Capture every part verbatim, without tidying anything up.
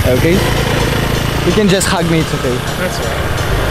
Okay? You can just hug me, it's okay. That's alright.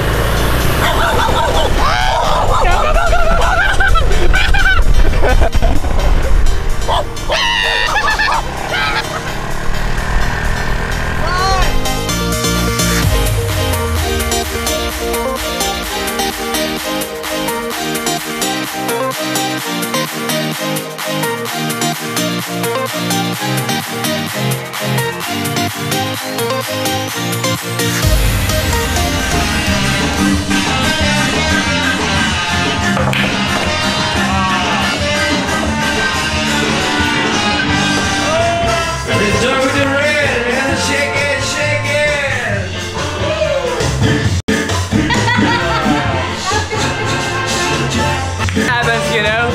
Happens, you know?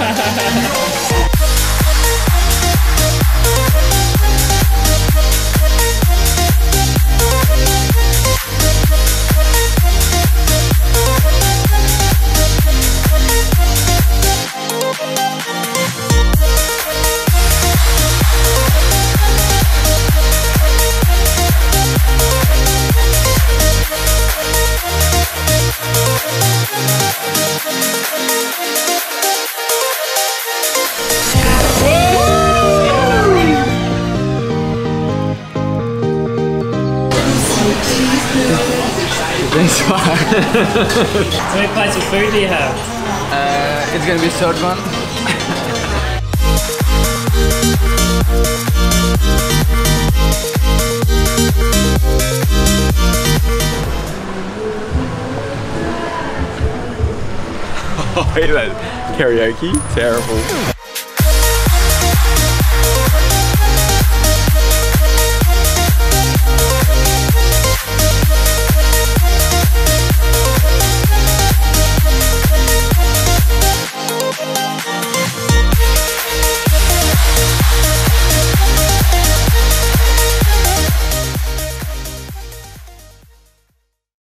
Thanks, How many plates of food do you have? Uh, it's gonna be a third one. Oh, that karaoke, terrible.